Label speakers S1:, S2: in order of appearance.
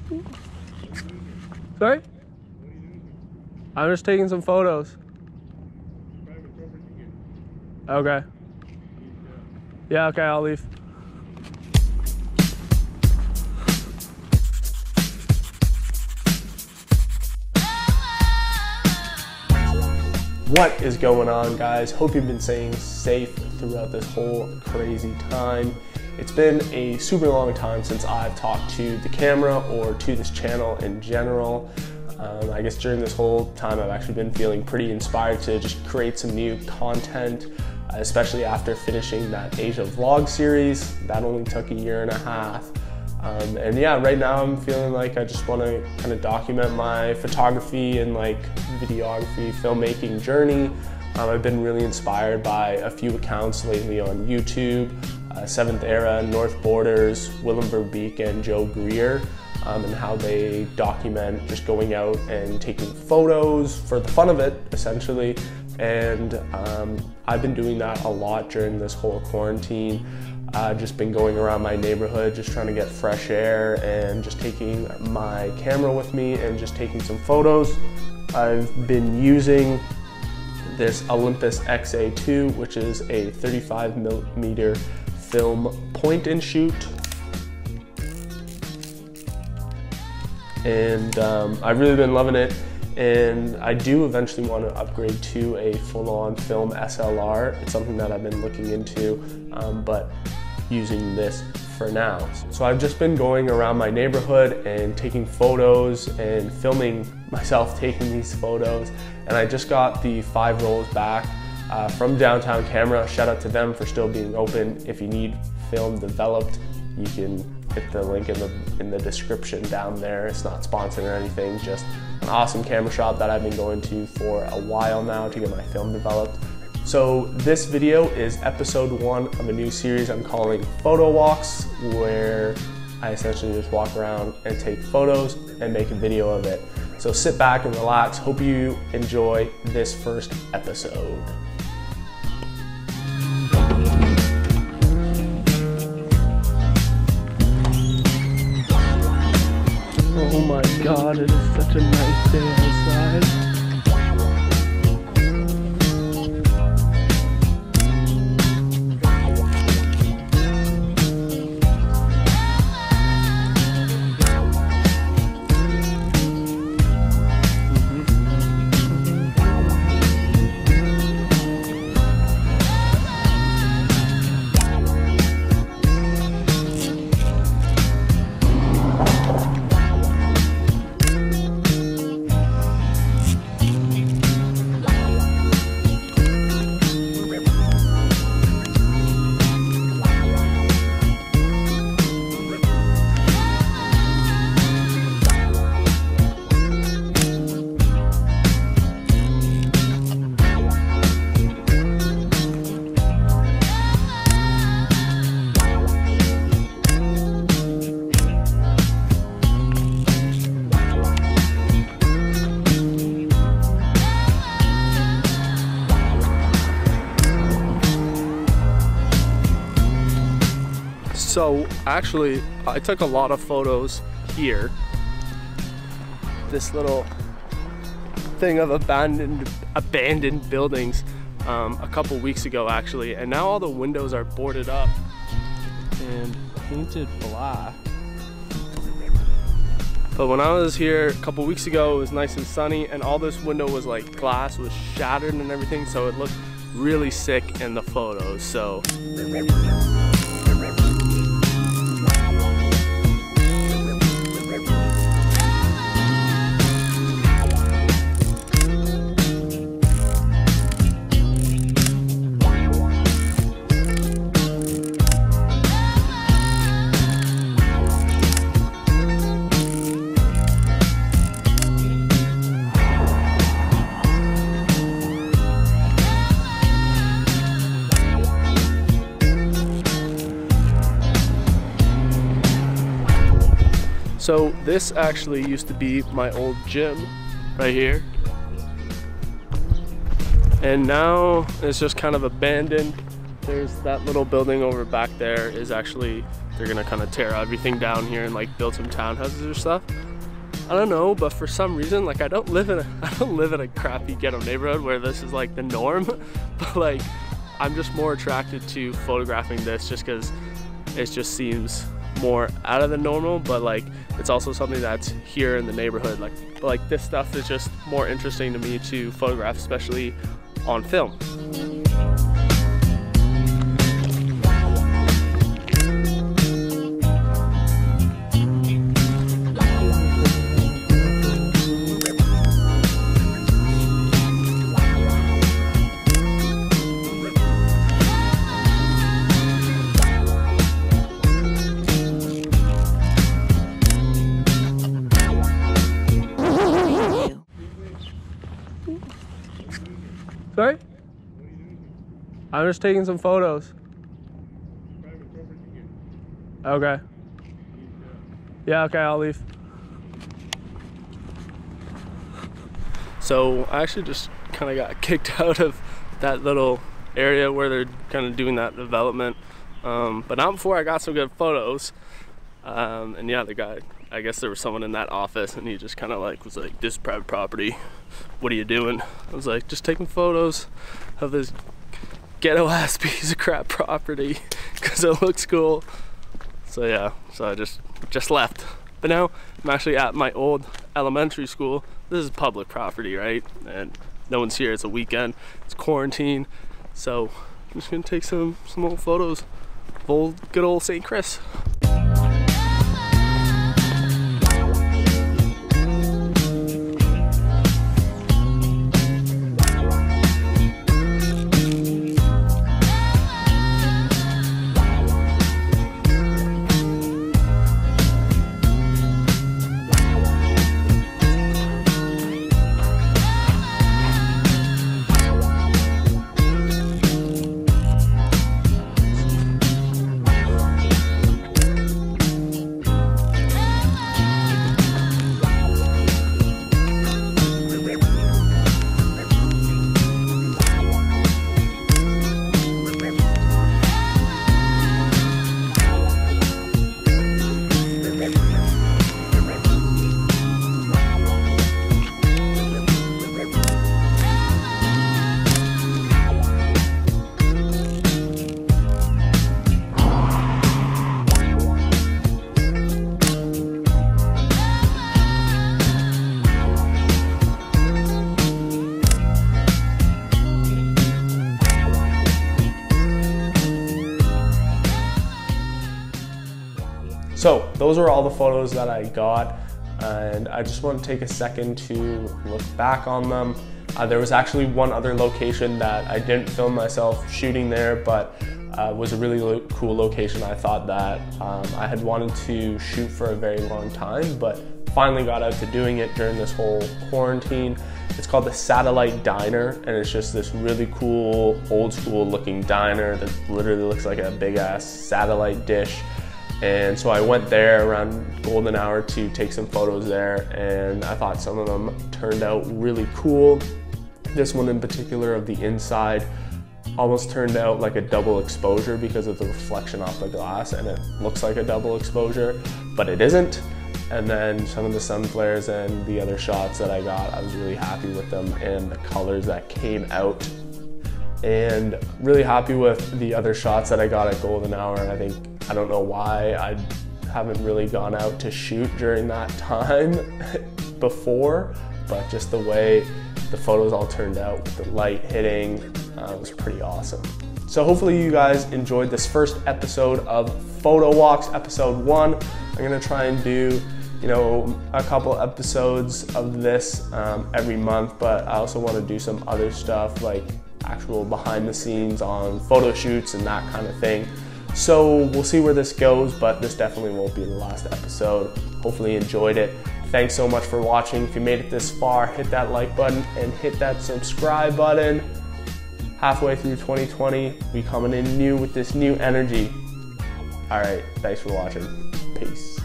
S1: Sorry? I'm just taking some photos. Okay. Yeah, okay, I'll leave. What is going on, guys? Hope you've been staying safe throughout this whole crazy time. It's been a super long time since I've talked to the camera or to this channel in general. I guess during this whole time I've actually been feeling pretty inspired to just create some new content, especially after finishing that Asia vlog series. That only took a year and a half. And yeah, right now I'm feeling like I just want to kind of document my photography and like videography, filmmaking journey. I've been really inspired by a few accounts lately on YouTube, Seventh Era, North Borders, Willem Verbeek, and Joe Greer, and how they document just going out and taking photos for the fun of it, essentially. And I've been doing that a lot during this whole quarantine. Just been going around my neighborhood, just trying to get fresh air and just taking my camera with me and just taking some photos. I've been using this Olympus XA2, which is a 35mm film point and shoot. And I've really been loving it. And I do eventually want to upgrade to a full-on film SLR. It's something that I've been looking into, but using this for now. So I've just been going around my neighborhood and taking photos and filming myself taking these photos. And I just got the 5 rolls back from Downtown Camera. Shout out to them for still being open. If you need film developed, you can hit the link in the description down there. It's not sponsored or anything, just an awesome camera shop that I've been going to for a while now to get my film developed. So this video is episode 1 of a new series I'm calling Photo Walks, where I essentially just walk around and take photos and make a video of it. So sit back and relax. Hope you enjoy this first episode. Oh my God, it is such a nice day outside. So actually, I took a lot of photos here. This little thing of abandoned buildings a couple weeks ago actually, and now all the windows are boarded up and painted black. But when I was here a couple weeks ago, it was nice and sunny, and all this window was like glass was shattered and everything, so it looked really sick in the photos. So So this actually used to be my old gym right here. And now it's just kind of abandoned. There's that little building over back there is actually they're gonna kind of tear everything down here and like build some townhouses or stuff. I don't know, but for some reason, like I don't live in a crappy ghetto neighborhood where this is like the norm, but like I'm just more attracted to photographing this just because it just seems more out of the normal, but like it's also something that's here in the neighborhood. Like this stuff is just more interesting to me to photograph, especially on film. Sorry? I'm just taking some photos. Okay. Yeah, okay, I'll leave. So I actually just kind of got kicked out of that little area where they're kind of doing that development. But not before I got some good photos. And yeah, the guy, I guess there was someone in that office and he just kind of like was like, "This is private property. What are you doing?" I was like, "Just taking photos of this ghetto ass piece of crap property because it looks cool." So yeah, so I just left. But now I'm actually at my old elementary school. This is public property, right? And no one's here. It's a weekend. It's quarantine. So I'm just gonna take some old photos of good old St. Chris. So those are all the photos that I got, and I just want to take a second to look back on them. There was actually one other location that I didn't film myself shooting there, but was a really cool location. I thought that I had wanted to shoot for a very long time, but finally got out to doing it during this whole quarantine. It's called the Satellite Diner, and it's just this really cool, old school looking diner that literally looks like a big ass satellite dish. And so I went there around golden hour to take some photos there, and I thought some of them turned out really cool. This one in particular of the inside almost turned out like a double exposure because of the reflection off the glass, and it looks like a double exposure, but it isn't. And then some of the sun flares and the other shots that I got, I was really happy with them and the colors that came out. And really happy with the other shots that I got at golden hour. And I don't know why I haven't really gone out to shoot during that time before, but just the way the photos all turned out with the light hitting was pretty awesome. So hopefully you guys enjoyed this first episode of Photo Walks, episode 1. I'm gonna try and do, you know, a couple episodes of this every month, but I also want to do some other stuff like actual behind the scenes on photo shoots and that kind of thing. So we'll see where this goes, but this definitely won't be the last episode. Hopefully you enjoyed it. Thanks so much for watching. If you made it this far, hit that like button and hit that subscribe button. Halfway through 2020, we coming in new with this new energy. All right, thanks for watching. Peace.